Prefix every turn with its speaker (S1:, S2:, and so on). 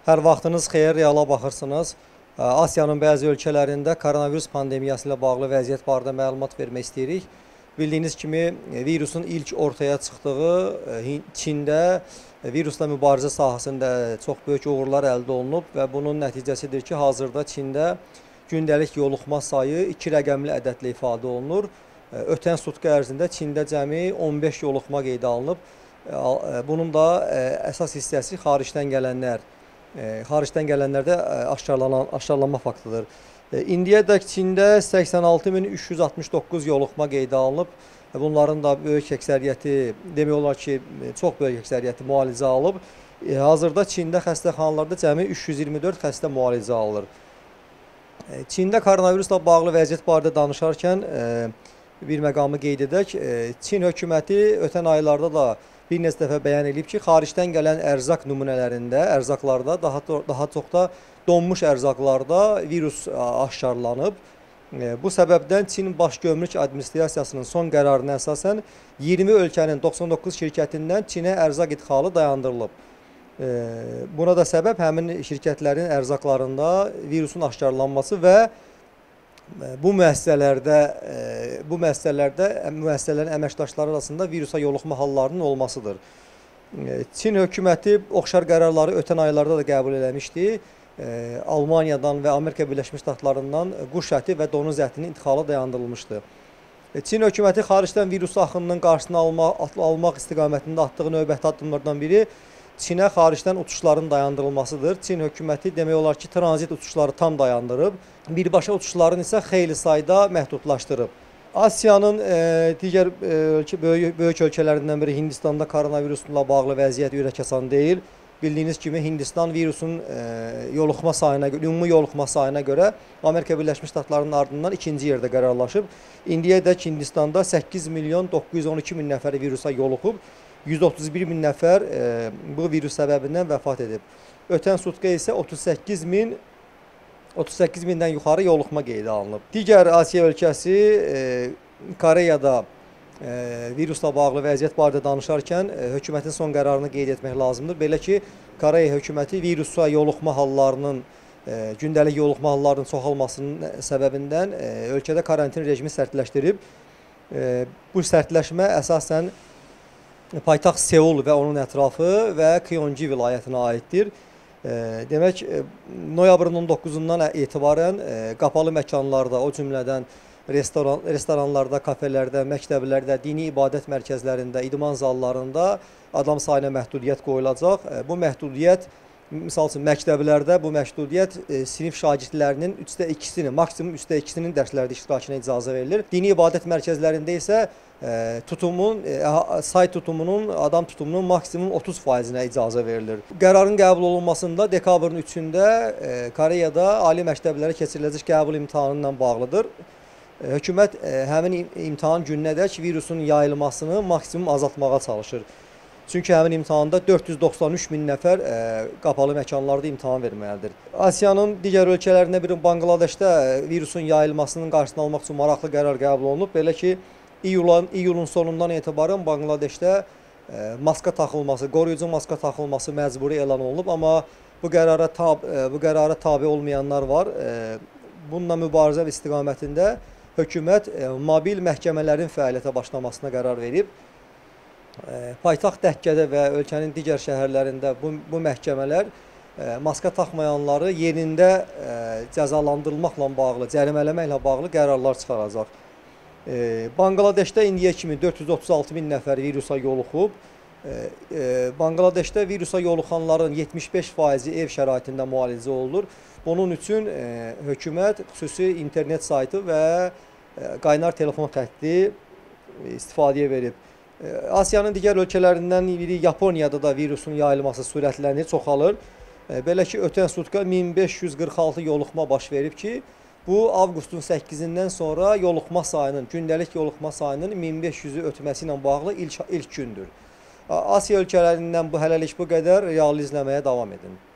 S1: Hər vaxtınız xeyir, reala baxırsınız. Asiyanın bəzi ölkələrində koronavirus pandemiyası ilə bağlı vəziyyət barədə məlumat vermək istəyirik. Bildiyiniz kimi virusun ilk ortaya çıxdığı Çində virusla mübarizə sahəsində çox böyük uğurlar əldə olunub və bunun nəticəsidir ki, hazırda Çində gündəlik yoluxma sayı 2 rəqəmli ədədlə ifadə olunur. Ötən sutqa ərzində Çində cəmi 15 yoluxma qeydə alınıb. Bunun da əsas hissəsi xaricdən gələnlərdə aşkarlanma faktıdır. İndiyədək Çində 86.369 yoluxma qeydə alınıb. Bunların da böyük əksəriyyəti, demək olar ki, çox böyük əksəriyyəti müalicə alıb. Hazırda Çində xəstəxanalarda cəmi 324 xəstə müalicə alınır. Çində koronavirusla bağlı vəziyyət barədə danışarkən bir məqamı qeyd edək. Çin hökuməti ötən aylarda da bir neçə dəfə bəyan edib ki, xaricdən gələn ərzaq nümunələrində, ərzaqlarda, daha çox da donmuş ərzaqlarda virus aşkarlanıb. Bu səbəbdən Çin Baş Gömrük Administrasiyasının son qərarına əsasən 20 ölkənin 99 şirkətindən Çinə ərzaq idxalı dayandırılıb. Buna da səbəb həmin şirkətlərin ərzaqlarında virusun aşkarlanması və bu müəssisələrin əməkdaşları arasında virusa yoluxma hallarının olmasıdır. Çin hökuməti oxşar qərarları ötən aylarda da qəbul eləmişdi. Almaniyadan və Amerika Birləşmiş Ştatlarından quş əti və donuz ətinin idxalı dayandırılmışdı. Çin hökuməti xaricdən virus axınının qarşısını almaq istiqamətində atdığı növbəti addımlardan biri Çinə xaricdən uçuşların dayandırılmasıdır. Çin hökuməti demək olar ki, tranzit uçuşları tam dayandırıb, birbaşa uçuşların isə xeyli sayda məhdudlaşdırıb. Asiyanın digər böyük ölkələrindən biri Hindistanda koronavirusla bağlı vəziyyət ürəkaçan deyil. Bildiyiniz kimi Hindistan virusun ümumi yoluxma sayına görə Amerika Birləşmiş Ştatlarının ardından ikinci yerdə qərarlaşıb. İndiyədək Hindistanda 8.912.000 nəfər virusa yoluxub. 131.000 nəfər bu virus səbəbindən vəfat edib. Ötən sutqa isə 38.000-dən yuxarı yoluxma qeydə alınıb. Digər Asiya ölkəsi Koreyada virusla bağlı vəziyyət barədə danışarkən hökumətin son qərarını qeyd etmək lazımdır. Belə ki, Koreya hökuməti virusa yoluxma hallarının, gündəlik yoluxma hallarının çoxalmasının səbəbindən ölkədə karantin rejimi sərtləşdirib. Bu sərtləşmə əsasən paytaxt Seul və onun ətrafı və Kyongi vilayətinə aiddir. Demək, noyabrın 19-dan etibarən qapalı məkanlarda, o cümlədən restoranlarda, kafelərdə, məktəblərdə, dini ibadət mərkəzlərində, idman zallarında adam sayına məhdudiyyət qoyulacaq. Bu məhdudiyyət, misal üçün məktəblərdə bu məhdudiyyət sinif şagirdlərinin 2/3-nin, maksimum 2/3-nin dərslərdə iştirakına icazə verilir. Dini ibadət mərkəzlərində isə adam tutumunun maksimum 30%-nə icazə verilir. Qərarın qəbul olunmasında dekabrın 3-də Koreyada ali məktəblərə keçiriləcək qəbul imtahanı ilə bağlıdır. Hökumət həmin imtahan gününədək virusun yayılmasını maksimum azaltmağa çalışır. Çünki həmin imtahanda 493.000 nəfər qapalı məkanlarda imtahan verməlidir. Asiyanın digər ölkələrində biri Banqladeşdə virusun yayılmasının qarşısını almaq üçün maraqlı qərar qəbul olunub. Belə ki, iyulun sonundan etibarən Banqladeşdə maska taxılması, qoruyucu maska taxılması məcburi elan olunub. Amma bu qərara tabe olmayanlar var. Bununla mübarizə istiqamətində hökumət mobil məhkəmələrin fəaliyyətə başlamasına qərar verib. Paytaxt Dəkkədə və ölkənin digər şəhərlərində bu məhkəmələr maska taxmayanları yerində cəzalandırılmaqla bağlı, cərimələməklə bağlı qərarlar çıxaracaq. Banqladeşdə indiyə kimi 436.000 nəfər virusa yoluxub. Banqladeşdə virusa yoluxanların 75%-i ev şəraitində müalicə olunur. Bunun üçün hökumət xüsusi internet saytı və qaynar telefon xətti istifadəyə verib. Asiyanın digər ölkələrindən biri Yaponiyada da virusun yayılması sürətlənir, çoxalır. Belə ki, ötən sutka 1546 yoluxma baş verib ki, bu avqustun 8-dən sonra gündəlik yoluxma sayının 1500-ü ötməsi ilə bağlı ilk gündür. Asiya ölkələrindən hələlik bu qədər, reallı izləməyə davam edin.